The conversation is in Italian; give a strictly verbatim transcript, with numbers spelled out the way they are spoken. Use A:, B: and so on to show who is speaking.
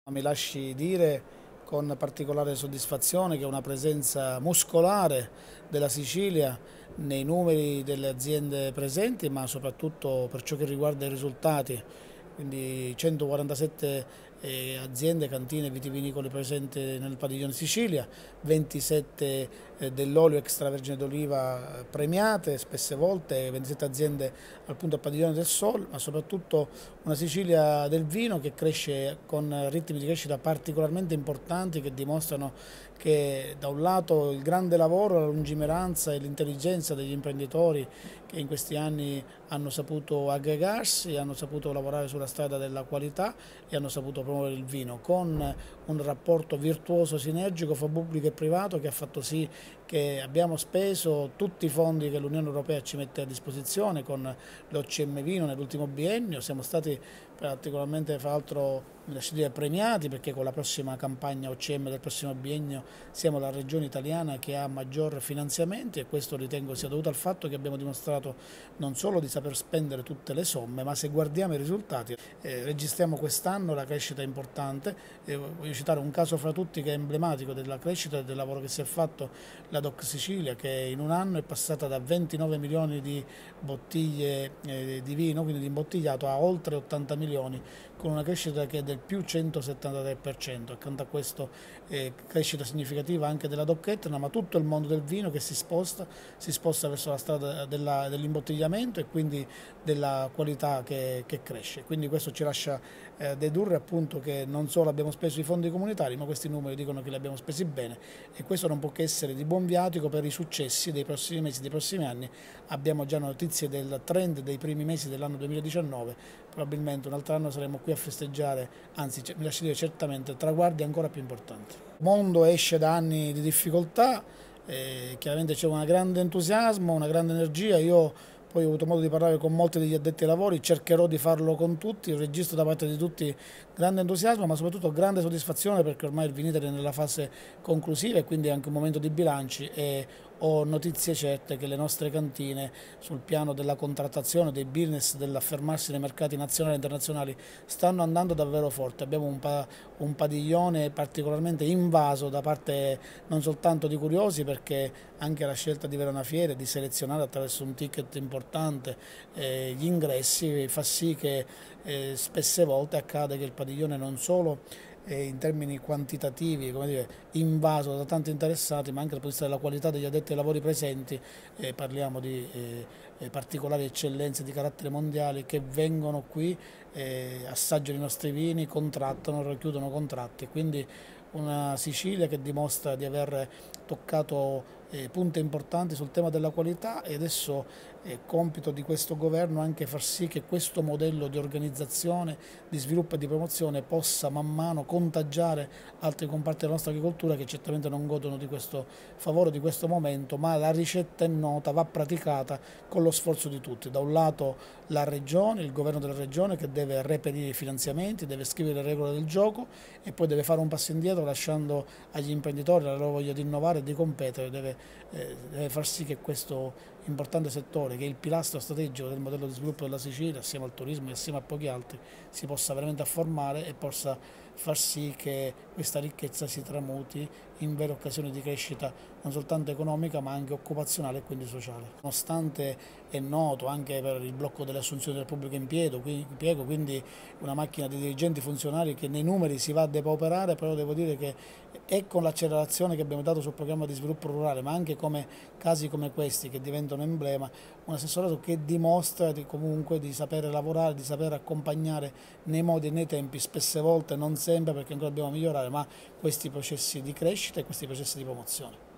A: Mi lasci dire con particolare soddisfazione che una presenza muscolare della Sicilia nei numeri delle aziende presenti, ma soprattutto per ciò che riguarda i risultati, quindi centoquarantasette eh, aziende, cantine vitivinicole presenti nel padiglione Sicilia, ventisette eh, dell'olio extravergine d'oliva premiate spesse volte, ventisette aziende appunto al padiglione del Sol, ma soprattutto una Sicilia del vino che cresce con ritmi di crescita particolarmente importanti, che dimostrano che da un lato il grande lavoro, la lungimiranza e l'intelligenza degli imprenditori che in questi anni hanno saputo aggregarsi, hanno saputo lavorare sulla strada della qualità e hanno saputo promuovere il vino con un rapporto virtuoso sinergico fra pubblico e privato, che ha fatto sì che abbiamo speso tutti i fondi che l'Unione Europea ci mette a disposizione con l'O C M Vino nell'ultimo biennio. Siamo stati particolarmente, fra l'altro, mi lascio dire, premiati, perché con la prossima campagna O C M del prossimo biennio siamo la regione italiana che ha maggior finanziamenti, e questo ritengo sia dovuto al fatto che abbiamo dimostrato non solo di saper spendere tutte le somme, ma se guardiamo i risultati eh, registriamo quest'anno la crescita importante. Eh, voglio citare un caso fra tutti che è emblematico della crescita e del lavoro che si è fatto: la D O C Sicilia, che in un anno è passata da ventinove milioni di bottiglie eh, di vino, quindi di imbottigliato, a oltre ottanta milioni, con una crescita che è del più centosettantatré per cento. Accanto a questo eh, crescita significativa anche della D O C Etna, ma tutto il mondo del vino che si sposta, si sposta verso la strada dell'imbottigliamento e quindi della qualità che, che cresce. Quindi questo ci lascia eh, dedurre appunto che non solo abbiamo speso i fondi comunitari, ma questi numeri dicono che li abbiamo spesi bene, e questo non può che essere di buon viatico per i successi dei prossimi mesi, dei prossimi anni. Abbiamo già notizie del trend dei primi mesi dell'anno duemiladiciannove, probabilmente un altro anno saremo qui a festeggiare, anzi mi lascio dire certamente, traguardi ancora più importanti. Il mondo esce da anni di difficoltà, eh, chiaramente c'è un grande entusiasmo, una grande energia. Io poi ho avuto modo di parlare con molti degli addetti ai lavori, cercherò di farlo con tutti, registro da parte di tutti grande entusiasmo, ma soprattutto grande soddisfazione, perché ormai il Vinitaly è nella fase conclusiva e quindi è anche un momento di bilanci, e ho notizie certe che le nostre cantine sul piano della contrattazione, dei business, dell'affermarsi nei mercati nazionali e internazionali stanno andando davvero forte. Abbiamo un, pa un padiglione particolarmente invaso da parte non soltanto di curiosi, perché anche la scelta di avere una fiera e di selezionare attraverso un ticket importante eh, gli ingressi fa sì che eh, spesse volte accade che il padiglione non solo eh, in termini quantitativi, come dire, invaso da tanti interessati, ma anche dal punto di vista della qualità degli addetti ai lavori presenti. Eh, parliamo di eh, particolari eccellenze di carattere mondiale che vengono qui, eh, assaggiano i nostri vini, contrattano, racchiudono contratti, quindi una Sicilia che dimostra di aver toccato eh, punti importanti sul tema della qualità, e adesso è compito di questo governo anche far sì che questo modello di organizzazione, di sviluppo e di promozione possa man mano contagiare altri comparti della nostra agricoltura, che certamente non godono di questo favore, di questo momento, ma la ricetta è nota, va praticata con lo sforzo di tutti. Da un lato la regione, il governo della regione, che deve reperire i finanziamenti, deve scrivere le regole del gioco, e poi deve fare un passo indietro lasciando agli imprenditori la loro voglia di innovare e di competere. Deve, eh, deve far sì che questo importante settore, che è il pilastro strategico del modello di sviluppo della Sicilia, assieme al turismo e assieme a pochi altri, si possa veramente afformare e possa far sì che questa ricchezza si tramuti in vere occasioni di crescita non soltanto economica, ma anche occupazionale e quindi sociale. Nonostante è noto anche per il blocco delle assunzioni del pubblico impiego, quindi una macchina di dirigenti funzionari che nei numeri si va a depauperare, però devo dire che è con l'accelerazione che abbiamo dato sul programma di sviluppo rurale, ma anche come casi come questi che diventano emblema, un assessorato che dimostra di, comunque di sapere lavorare, di sapere accompagnare nei modi e nei tempi, spesse volte non sempre, perché ancora dobbiamo migliorare, ma questi processi di crescita e questi processi di promozione.